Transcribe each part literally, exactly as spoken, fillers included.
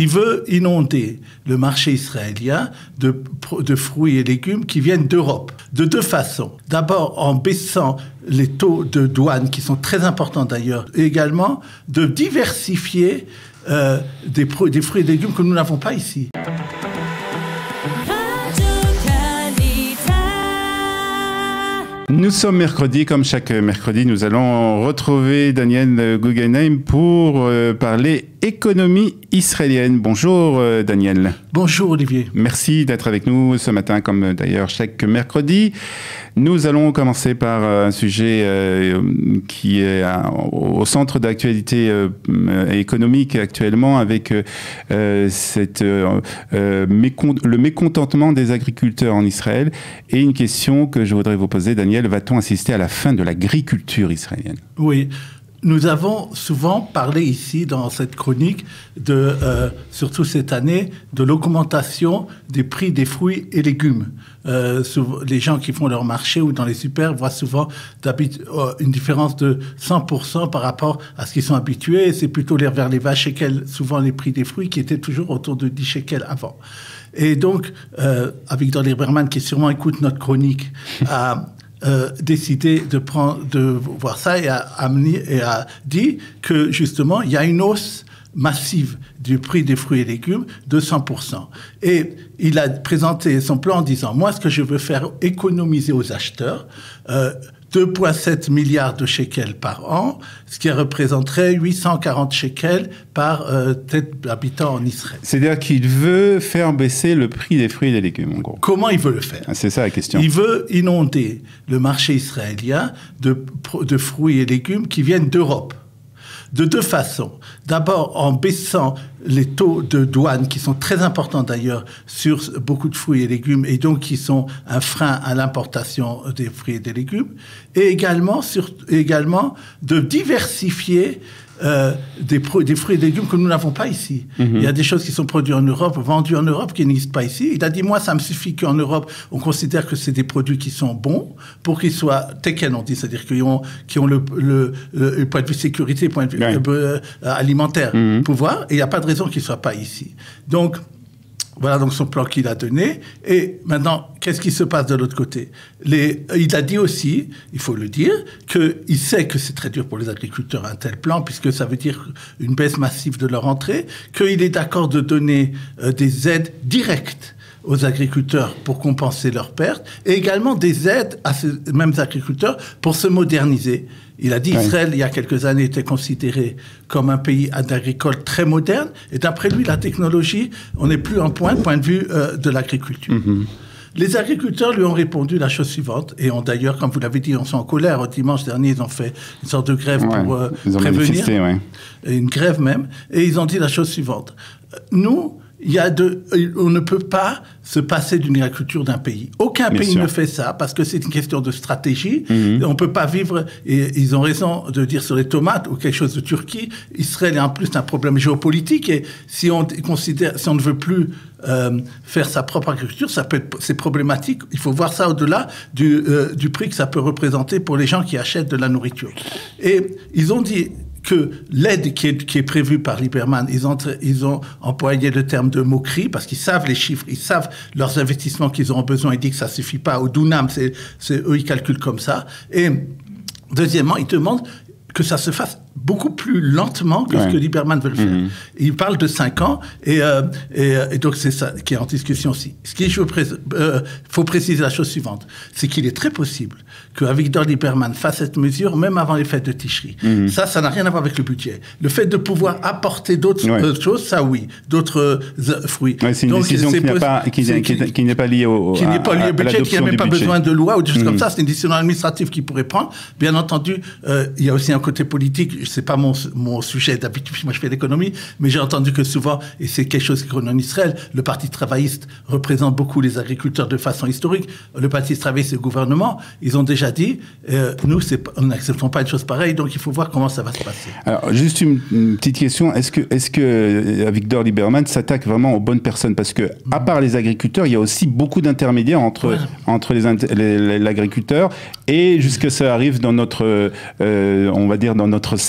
veut inonder le marché israélien de, de fruits et légumes qui viennent d'Europe, de deux façons. D'abord en baissant les taux de douane, qui sont très importants d'ailleurs, et également de diversifier euh, des, des fruits et légumes que nous n'avons pas ici. Nous sommes mercredi, comme chaque mercredi, nous allons retrouver Daniel Guggenheim pour euh, parler économie israélienne. Bonjour euh, Daniel. Bonjour Olivier. Merci d'être avec nous ce matin, comme d'ailleurs chaque mercredi. Nous allons commencer par un sujet euh, qui est à, au centre d'actualité euh, économique actuellement, avec euh, cette, euh, mécont le mécontentement des agriculteurs en Israël. Et une question que je voudrais vous poser, Daniel, va-t-on assister à la fin de l'agriculture israélienne? Oui. Nous avons souvent parlé ici, dans cette chronique, de, euh, surtout cette année, de l'augmentation des prix des fruits et légumes. Euh, les gens qui font leur marché ou dans les super voient souvent une différence de cent pour cent par rapport à ce qu'ils sont habitués. C'est plutôt vers les vingt shekels, souvent les prix des fruits, qui étaient toujours autour de dix shekels avant. Et donc, euh, Avigdor Lieberman, qui sûrement écoute notre chronique, a... Euh, décidé de prendre, de voir ça et a, amené, et a dit que justement il y a une hausse massive du prix des fruits et légumes de cent pour cent. Et il a présenté son plan en disant: moi, ce que je veux faire, économiser aux acheteurs euh, deux virgule sept milliards de shekels par an, ce qui représenterait huit cent quarante shekels par euh, tête d'habitant en Israël. C'est-à-dire qu'il veut faire baisser le prix des fruits et des légumes, en gros. Comment il veut le faire? Ah, c'est ça la question. Il veut inonder le marché israélien de, de fruits et légumes qui viennent d'Europe. De deux façons. D'abord en baissant les taux de douane, qui sont très importants d'ailleurs sur beaucoup de fruits et légumes, et donc qui sont un frein à l'importation des fruits et des légumes, et également, sur, également de diversifier Euh, des, des fruits et légumes que nous n'avons pas ici. Mm-hmm. Il y a des choses qui sont produites en Europe, vendues en Europe, qui n'existent pas ici. Il a dit: moi, ça me suffit qu'en Europe, on considère que c'est des produits qui sont bons pour qu'ils soient teken, on dit, c'est-à-dire qu'ils ont, qui ont le, le, le, le point de vue sécurité, point de vue ouais. euh, alimentaire, mm-hmm. pouvoir, et il n'y a pas de raison qu'ils ne soient pas ici. Donc, voilà donc son plan qu'il a donné. Et maintenant, qu'est-ce qui se passe de l'autre côté? les, Il a dit aussi, il faut le dire, qu'il sait que c'est très dur pour les agriculteurs un tel plan, puisque ça veut dire une baisse massive de leur entrée, qu'il est d'accord de donner euh, des aides directes aux agriculteurs pour compenser leurs pertes, et également des aides à ces mêmes agriculteurs pour se moderniser. Il a dit qu'Israël, oui. il y a quelques années, était considéré comme un pays agricole très moderne, et d'après lui, la technologie, on n'est plus en point, point de vue euh, de l'agriculture. Mm-hmm. Les agriculteurs lui ont répondu la chose suivante, et ont d'ailleurs, comme vous l'avez dit, on sont en colère. Dimanche dernier, ils ont fait une sorte de grève ouais, pour euh, prévenir, ouais. une grève même, et ils ont dit la chose suivante. Nous, il y a de, on ne peut pas se passer d'une agriculture d'un pays. Aucun Bien pays sûr. ne fait ça, parce que c'est une question de stratégie. Mm-hmm. On ne peut pas vivre, et ils ont raison de dire sur les tomates ou quelque chose de Turquie. Israël est en plus un problème géopolitique, et si on considère, si on ne veut plus euh, faire sa propre agriculture, ça peut être, c'est problématique. Il faut voir ça au-delà du, euh, du prix que ça peut représenter pour les gens qui achètent de la nourriture. Et ils ont dit que l'aide qui est, qui est prévue par Lieberman, ils ont, ils ont employé le terme de moquerie, parce qu'ils savent les chiffres, ils savent leurs investissements qu'ils auront besoin. Ils disent que ça ne suffit pas. Au Dunam, c'est, c'est, eux, ils calculent comme ça. Et deuxièmement, ils demandent que ça se fasse beaucoup plus lentement que ouais. ce que Lieberman veut le faire. Mmh. Il parle de cinq ans, et, euh, et, et donc c'est ça qui est en discussion aussi. Ce qu'il faut, pré euh, faut préciser la chose suivante, c'est qu'il est très possible qu'Avigdor Lieberman fasse cette mesure même avant les fêtes de Tishri. Mmh. Ça, ça n'a rien à voir avec le budget. Le fait de pouvoir apporter d'autres ouais. euh, choses, ça oui, d'autres euh, fruits. Ouais, c'est une donc, décision qui n'est pas, qui, qui, qui, qui n'est pas liée au, qui n'est pas liée au budget, qui n'a même pas budget. besoin de loi ou des choses mmh. comme ça. C'est une décision administrative qu'il pourrait prendre. Bien entendu, euh, il y a aussi un côté politique. C'est pas mon, mon sujet d'habitude, moi je fais l'économie, mais j'ai entendu que souvent, et c'est quelque chose qu'on a en Israël, le Parti travailliste représente beaucoup les agriculteurs de façon historique. Le Parti travailliste et le gouvernement, ils ont déjà dit, euh, nous, c'est, on n'acceptons pas une chose pareille, donc il faut voir comment ça va se passer. Alors, juste une, une petite question, est-ce que, est-ce que Avigdor Lieberman s'attaque vraiment aux bonnes personnes? Parce que, mmh. à part les agriculteurs, il y a aussi beaucoup d'intermédiaires entre, ouais. entre les, les, l'agriculteur et jusqu'à ce que ça arrive dans notre, euh, on va dire, dans notre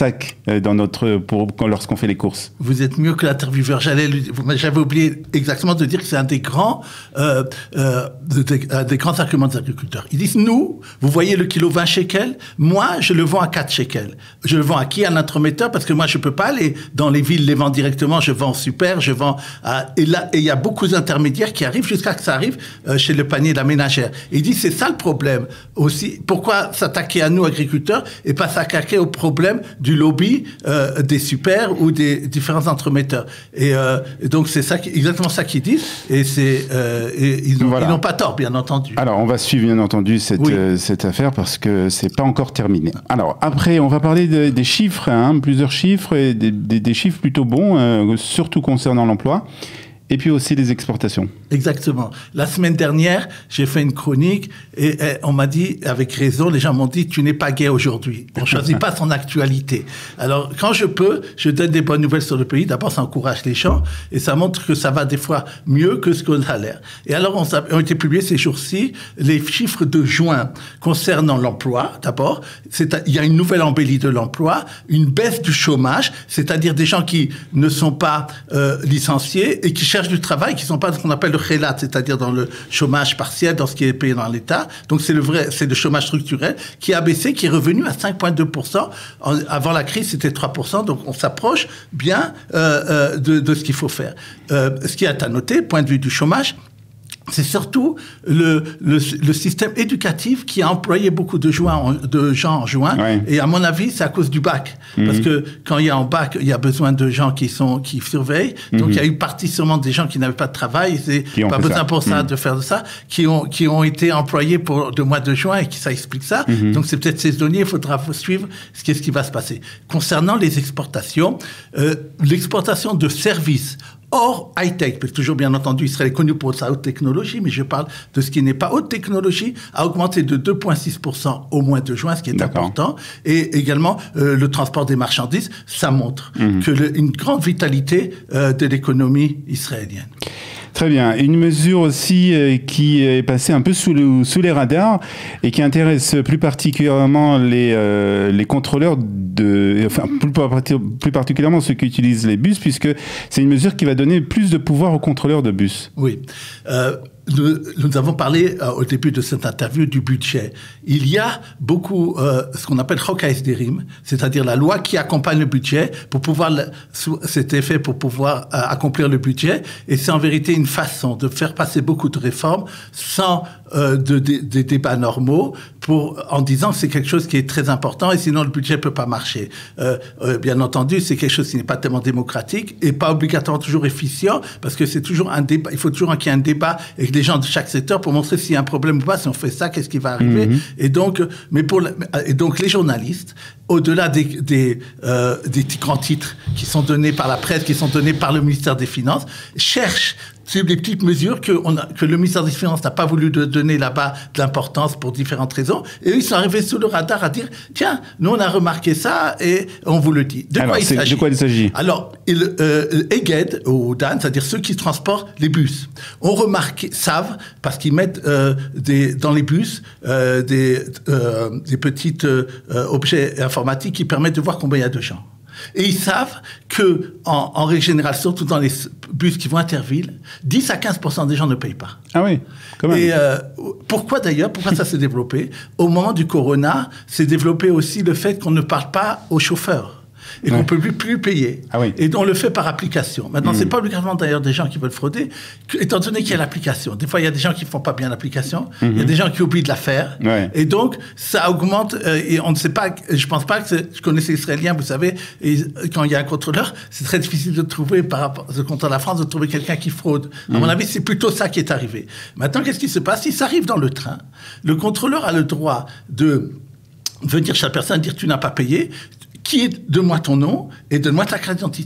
sac dans notre, pour, lorsqu'on fait les courses. Vous êtes mieux que l'intervieweur. J'allais, j'avais oublié exactement de dire que c'est un des grands, euh, euh, des, des grands arguments des agriculteurs. Ils disent, nous, vous voyez le kilo vingt shekels, moi, je le vends à quatre shekels. Je le vends à qui? À l'entremetteur, parce que moi, je peux pas aller dans les villes les vendre directement. Je vends au super, je vends à, et là, et il y a beaucoup d'intermédiaires qui arrivent jusqu'à que ça arrive euh, chez le panier de la ménagère. Et ils disent, c'est ça le problème aussi. Pourquoi s'attaquer à nous, agriculteurs, et pas s'attaquer au problème du lobby euh, des super ou des différents entremetteurs. Et, euh, et donc, c'est ça, exactement ça qu'ils disent. Et, c'est, euh, et ils n'ont voilà. pas tort, bien entendu. Alors, on va suivre, bien entendu, cette, oui. euh, cette affaire parce que c'est pas encore terminé. Alors, après, on va parler de, des chiffres, hein, plusieurs chiffres, et des, des, des chiffres plutôt bons, euh, surtout concernant l'emploi. Et puis aussi les exportations. Exactement. La semaine dernière, j'ai fait une chronique et, et on m'a dit, avec raison, les gens m'ont dit, tu n'es pas gay aujourd'hui. On ne choisit pas son actualité. Alors, quand je peux, je donne des bonnes nouvelles sur le pays. D'abord, ça encourage les gens et ça montre que ça va des fois mieux que ce qu'on a l'air. Et alors, on a, ont été publiés ces jours-ci les chiffres de juin concernant l'emploi. D'abord, c'est, il y a une nouvelle embellie de l'emploi, une baisse du chômage, c'est-à-dire des gens qui ne sont pas euh, licenciés et qui cherchent du travail, qui ne sont pas ce qu'on appelle le khélat, c'est-à-dire dans le chômage partiel, dans ce qui est payé dans l'État. Donc c'est le vrai, c'est le chômage structurel qui a baissé, qui est revenu à cinq virgule deux pour cent. En, avant la crise, c'était trois pour cent. Donc on s'approche bien euh, euh, de, de ce qu'il faut faire. Euh, ce qui est à noter, point de vue du chômage, c'est surtout le, le, le système éducatif qui a employé beaucoup de, juin, de gens en juin. Ouais. Et à mon avis, c'est à cause du bac. Mmh. Parce que quand il y a un bac, il y a besoin de gens qui, sont, qui surveillent. Donc, mmh. il y a eu partie sûrement des gens qui n'avaient pas de travail. C'est pas besoin ça. pour ça mmh. de faire de ça. Qui ont, qui ont été employés pour le mois de juin et qui ça explique ça. Mmh. Donc, c'est peut-être saisonnier. Il faudra suivre ce qui, ce qui va se passer. Concernant les exportations, euh, l'exportation de services hors high-tech, parce que toujours bien entendu, Israël est connu pour sa haute technologie, mais je parle de ce qui n'est pas haute technologie, a augmenté de deux virgule six pour cent au mois de juin, ce qui est D'accord. important. Et également, euh, le transport des marchandises, ça montre mmh. que le, une grande vitalité euh, de l'économie israélienne. Très bien. Une mesure aussi euh, qui est passée un peu sous, le, sous les radars et qui intéresse plus particulièrement les, euh, les contrôleurs de, enfin plus, plus particulièrement ceux qui utilisent les bus, puisque c'est une mesure qui va donner plus de pouvoir aux contrôleurs de bus. Oui. Euh, Nous, nous avons parlé euh, au début de cette interview du budget. Il y a beaucoup euh, ce qu'on appelle Chok HaEsderim, c'est-à-dire la loi qui accompagne le budget pour pouvoir, c'était fait pour pouvoir euh, accomplir le budget. Et c'est en vérité une façon de faire passer beaucoup de réformes sans euh, de, de, de débats normaux, pour, en disant que c'est quelque chose qui est très important et sinon le budget peut pas marcher. Euh, euh, bien entendu, c'est quelque chose qui n'est pas tellement démocratique et pas obligatoirement toujours efficient, parce que c'est toujours un débat. Il faut toujours qu'il y ait un débat avec les gens de chaque secteur pour montrer s'il y a un problème ou pas. Si on fait ça, qu'est-ce qui va arriver? Mmh. Et donc, mais pour et donc les journalistes, au-delà des des, euh, des grands titres qui sont donnés par la presse, qui sont donnés par le ministère des Finances, cherchent c'est des petites mesures que, on a, que le ministère des Finances n'a pas voulu de donner là-bas de l'importance pour différentes raisons. Et eux, ils sont arrivés sous le radar à dire, tiens, nous, on a remarqué ça et on vous le dit. De Alors, quoi il s'agit? De quoi il s'agit? Alors, il, euh, Eged, ou Dan, c'est-à-dire ceux qui transportent les bus, ont remarqué, savent, parce qu'ils mettent euh, des, dans les bus euh, des, euh, des petits euh, objets informatiques qui permettent de voir combien il y a de gens. Et ils savent que, en, en règle générale, surtout dans les bus qui vont interville, dix à quinze pour cent des gens ne payent pas. Ah oui, quand même. Et euh, pourquoi d'ailleurs, pourquoi ça s'est développé? Au moment du corona, s'est développé aussi le fait qu'on ne parle pas aux chauffeurs. Et ouais. qu'on ne peut plus, plus payer. Ah oui. Et on le fait par application. Maintenant, mmh. c'est pas obligatoirement d'ailleurs des gens qui veulent frauder, que, étant donné qu'il y a l'application. Des fois, il y a des gens qui font pas bien l'application, mmh. il y a des gens qui oublient de la faire. Ouais. Et donc, ça augmente, euh, et on ne sait pas, je pense pas que, je connais les Israéliens, vous savez, et quand il y a un contrôleur, c'est très difficile de trouver, par rapport au contrôle de la France, de trouver quelqu'un qui fraude. Mmh. À mon avis, c'est plutôt ça qui est arrivé. Maintenant, qu'est-ce qui se passe? Si ça arrive dans le train, le contrôleur a le droit de venir chez la personne et dire tu n'as pas payé, qui est, donne-moi ton nom et donne-moi ta carte d'identité.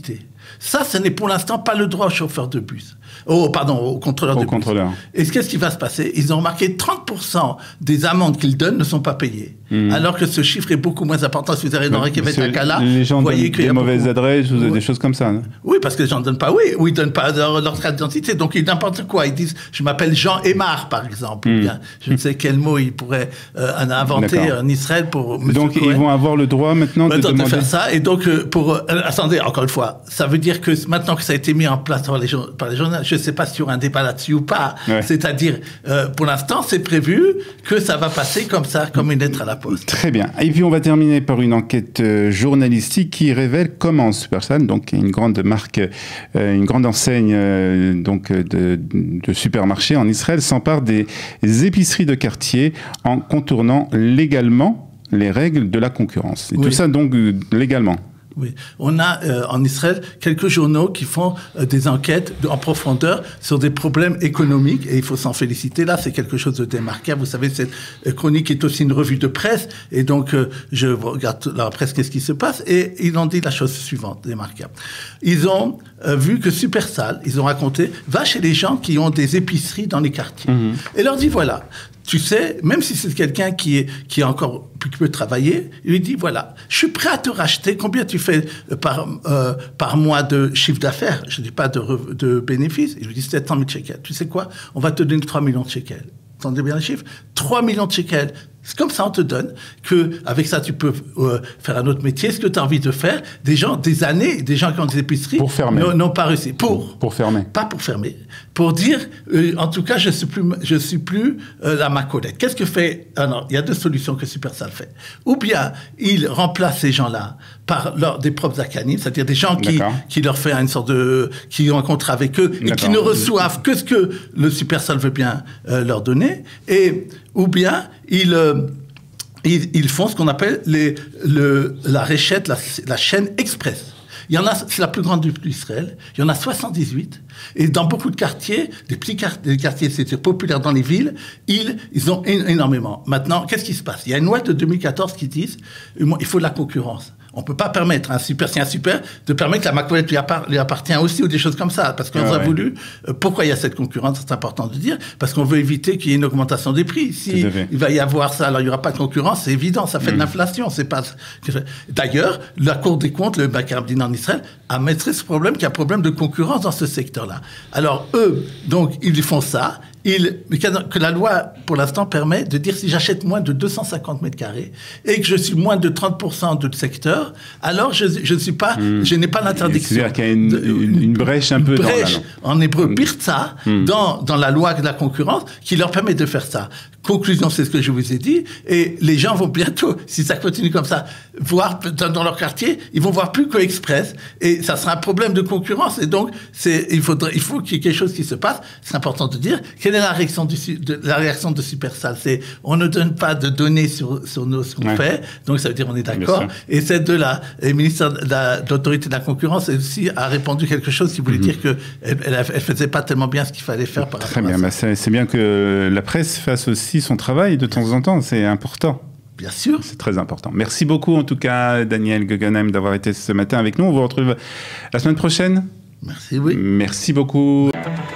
Ça, ce n'est pour l'instant pas le droit au chauffeur de bus. Oh, pardon, au contrôleur au de contrôleur. bus. Et qu'est-ce qui va se passer? Ils ont remarqué trente pour cent des amendes qu'ils donnent ne sont pas payées. Mmh. Alors que ce chiffre est beaucoup moins important. Si vous avez dans un cas là, les gens vous voyez donnent des mauvaises beaucoup... adresses ou oui. des choses comme ça. Hein. Oui, parce que les gens ne donnent pas, oui, ou ils ne donnent pas leur, leur carte d'identité. Donc, ils n'importe quoi. Ils disent, je m'appelle Jean Aymar, par exemple. Mmh. Bien, je ne sais quel mot ils pourraient euh, inventer en Israël pour Monsieur Donc, Cohen. Ils vont avoir le droit maintenant de, demander... de faire ça. Et donc, euh, pour... Euh, attendez, encore une fois, ça veut dire que maintenant que ça a été mis en place par les, par les journalistes, je ne sais pas s'il y aura un débat là-dessus ou pas. Ouais. C'est-à-dire, euh, pour l'instant, c'est prévu que ça va passer comme ça, comme une lettre à la poste. Très bien. Et puis, on va terminer par une enquête euh, journalistique qui révèle comment Supersal, donc une grande marque, euh, une grande enseigne euh, donc de, de supermarchés en Israël, s'empare des épiceries de quartier en contournant légalement les règles de la concurrence. Et oui. Tout ça, donc, euh, légalement. Oui, on a euh, en Israël quelques journaux qui font euh, des enquêtes de, en profondeur sur des problèmes économiques et il faut s'en féliciter. Là, c'est quelque chose de démarquable. Vous savez, cette euh, chronique est aussi une revue de presse et donc euh, je regarde la presse, qu'est-ce qui se passe et ils ont dit la chose suivante, démarquable. Ils ont euh, vu que Supersal, ils ont raconté, va chez les gens qui ont des épiceries dans les quartiers mmh. et leur dit voilà. Tu sais, même si c'est quelqu'un qui est, qui est encore, qui peut travailler, il lui dit, voilà, je suis prêt à te racheter. Combien tu fais par, euh, par mois de chiffre d'affaires? Je ne dis pas de, de bénéfices. Il lui dit sept cent mille shekels. Tu sais quoi? On va te donner trois millions de shekels. Vous entendez bien les chiffres? trois millions de shekels. C'est comme ça, on te donne que avec ça, tu peux euh, faire un autre métier. Ce que tu as envie de faire, des gens, des années, des gens qui ont des épiceries pour fermer. n'ont pas réussi. Pour, pour fermer. Pas pour fermer. Pour dire, euh, en tout cas, je suis plus, je suis plus euh, la Macolette. Qu'est-ce que fait? Ah non, il y a deux solutions que Supersal fait. Ou bien, il remplace ces gens-là par leur, des propres akanim, c'est-à-dire des gens qui, qui leur fait une sorte de, qui ont un contrat avec eux et qui ne reçoivent que ce que le Supersal veut bien euh, leur donner. Et ou bien ils, euh, ils, ils font ce qu'on appelle les, le, la réchette, la, la chaîne express. Il y en a, c'est la plus grande d'Israël. Il y en a soixante-dix-huit. Et dans beaucoup de quartiers, des petits quartiers, des quartiers c'est populaire dans les villes, ils, ils ont énormément. Maintenant, qu'est-ce qui se passe? Il y a une loi de deux mille quatorze qui dit il faut de la concurrence. On ne peut pas permettre à un super, si un super, de permettre que la Macolette lui, lui appartient aussi ou des choses comme ça. Parce qu'on ah, a ouais. voulu. Euh, pourquoi il y a cette concurrence? C'est important de dire. Parce qu'on veut éviter qu'il y ait une augmentation des prix. Si il va y avoir ça, alors il n'y aura pas de concurrence, c'est évident, ça fait mmh. de l'inflation. C'est pas. D'ailleurs, la Cour des comptes, le Bakar-Abdin en Israël, a montré ce problème, qu'il y a un problème de concurrence dans ce secteur-là. Alors, eux, donc, ils font ça. Il, que la loi, pour l'instant, permet de dire si j'achète moins de deux cent cinquante mètres carrés et que je suis moins de trente pour cent de secteur, alors je, je ne suis pas, mmh. je n'ai pas l'interdiction. C'est-à-dire qu'il y a une, une, une brèche un peu brèche, dans la en hébreu, pirtsa, mmh. dans, dans la loi de la concurrence, qui leur permet de faire ça. Conclusion, c'est ce que je vous ai dit, et les gens vont bientôt, si ça continue comme ça, voir dans, dans leur quartier, ils vont voir plus que Express, et ça sera un problème de concurrence, et donc, c'est, il faudrait, il faut qu'il y ait quelque chose qui se passe. C'est important de dire, quelle est la réaction, du, de, la réaction de Supersal? C'est, on ne donne pas de données sur, sur nos, ce qu'on ouais. fait, donc ça veut dire on est d'accord, et celle de la, le ministère de, la, de l'autorité de la concurrence aussi a répondu quelque chose qui voulait mm-hmm. dire qu'elle elle, elle faisait pas tellement bien ce qu'il fallait faire par Très rapport bien, à ça. Bah c'est, c'est bien que la presse fasse aussi son travail de temps en temps, c'est important. Bien sûr. C'est très important. Merci beaucoup en tout cas, Daniel Guggenheim, d'avoir été ce matin avec nous. On vous retrouve la semaine prochaine. Merci, oui. Merci beaucoup.